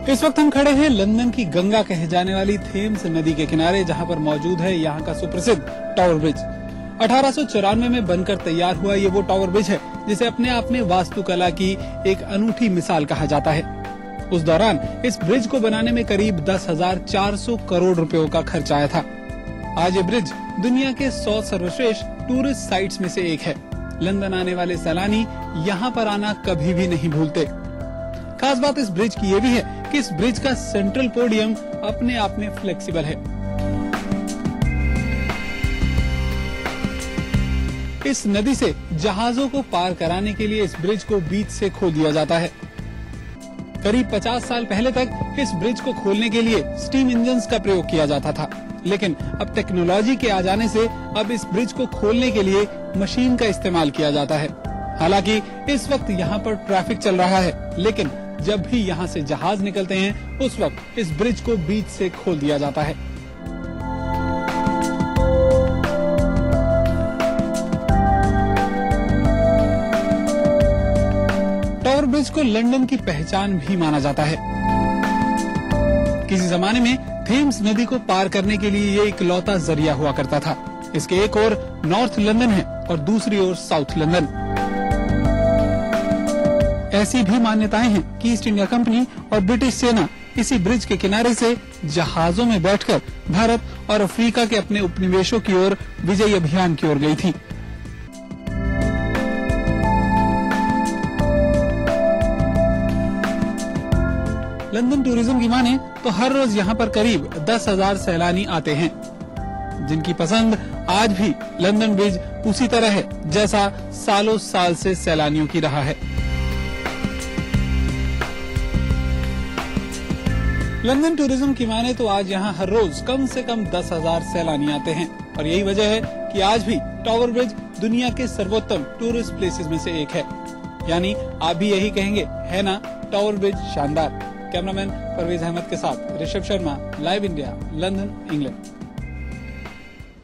इस वक्त हम खड़े हैं लंदन की गंगा कहे जाने वाली थेम्स नदी के किनारे, जहां पर मौजूद है यहाँ का सुप्रसिद्ध टावर ब्रिज। 1894 में बनकर तैयार हुआ ये वो टावर ब्रिज है जिसे अपने आप में वास्तुकला की एक अनूठी मिसाल कहा जाता है। उस दौरान इस ब्रिज को बनाने में करीब 10,400 करोड़ रुपयों का खर्च आया था। आज ये ब्रिज दुनिया के 100 सर्वश्रेष्ठ टूरिस्ट साइट्स में से एक है। लंदन आने वाले सैलानी यहाँ पर आना कभी भी नहीं भूलते। खास बात इस ब्रिज की ये भी है कि इस ब्रिज का सेंट्रल पोडियम अपने आप में फ्लेक्सिबल है। इस नदी से जहाजों को पार कराने के लिए इस ब्रिज को बीच से खोल दिया जाता है। करीब 50 साल पहले तक इस ब्रिज को खोलने के लिए स्टीम इंजन्स का प्रयोग किया जाता था, लेकिन अब टेक्नोलॉजी के आ जाने से अब इस ब्रिज को खोलने के लिए मशीन का इस्तेमाल किया जाता है। हालांकि इस वक्त यहाँ पर ट्रैफिक चल रहा है, लेकिन जब भी यहाँ से जहाज निकलते हैं उस वक्त इस ब्रिज को बीच से खोल दिया जाता है। टावर ब्रिज को लंदन की पहचान भी माना जाता है। किसी जमाने में थेम्स नदी को पार करने के लिए ये इकलौता जरिया हुआ करता था। इसके एक ओर नॉर्थ लंदन है और दूसरी ओर साउथ लंदन। ऐसी भी मान्यताएं हैं कि ईस्ट इंडिया कंपनी और ब्रिटिश सेना इसी ब्रिज के किनारे से जहाजों में बैठकर भारत और अफ्रीका के अपने उपनिवेशों की ओर विजयी अभियान की ओर गई थी। लंदन टूरिज्म की माने तो हर रोज यहाँ पर करीब 10,000 सैलानी आते हैं, जिनकी पसंद आज भी लंदन ब्रिज उसी तरह है जैसा सालों साल से सैलानियों की रहा है। लंदन टूरिज्म की माने तो आज यहाँ हर रोज कम से कम 10,000 सैलानी आते हैं और यही वजह है कि आज भी टावर ब्रिज दुनिया के सर्वोत्तम टूरिस्ट प्लेसेस में से एक है। यानी आप भी यही कहेंगे, है ना, टावर ब्रिज शानदार। कैमरामैन परवेज अहमद के साथ Rishabh Sharma, live India, London, England.